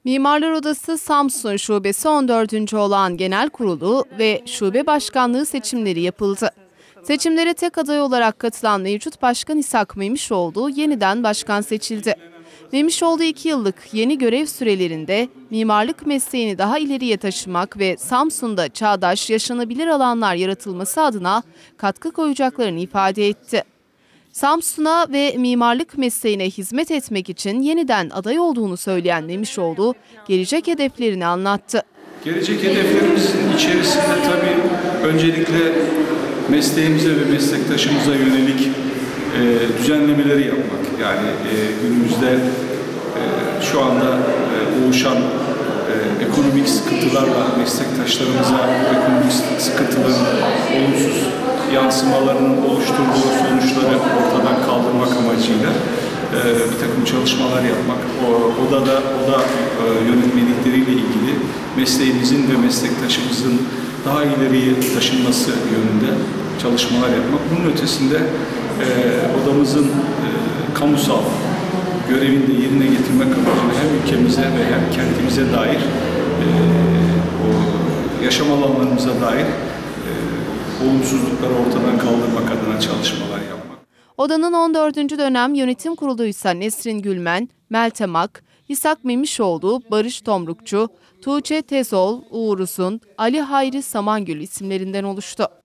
Mimarlar Odası Samsun Şubesi 14. olan genel kurulu ve şube başkanlığı seçimleri yapıldı. Seçimlere tek aday olarak katılan mevcut başkan İshak Memişoğlu yeniden başkan seçildi. Memişoğlu 2 yıllık yeni görev sürelerinde mimarlık mesleğini daha ileriye taşımak ve Samsun'da çağdaş, yaşanabilir alanlar yaratılması adına katkı koyacaklarını ifade etti. Samsun'a ve mimarlık mesleğine hizmet etmek için yeniden aday olduğunu söyleyen Memişoğlu, gelecek hedeflerini anlattı. Gelecek hedeflerimizin içerisinde tabii öncelikle mesleğimize ve meslektaşımıza yönelik düzenlemeleri yapmak. Yani günümüzde şu anda oluşan ekonomik sıkıntılarla meslektaşlarımıza bu ekonomik sıkıntıların olumsuz yansımalarının oluşturduğu sonuçları ortadan kaldırmak amacıyla bir takım çalışmalar yapmak. O da yönetmelikleriyle ilgili mesleğimizin ve meslektaşımızın daha ileriye taşınması yönünde çalışmalar yapmak. Bunun ötesinde odamızın kamusal görevini de yerine getirmek amacıyla hem ülkemize ve hem kentimize dair o yaşam alanlarımıza dair olumsuzlukları ortadan kaldırmak adına çalışmalar yapmak. Odanın 14. dönem yönetim kuruluysa Nesrin Gülmen, Meltem Ak, İshak Memişoğlu, Barış Tomrukçu, Tuğçe Tezol, Uğur Uzun, Ali Hayri Samangül isimlerinden oluştu.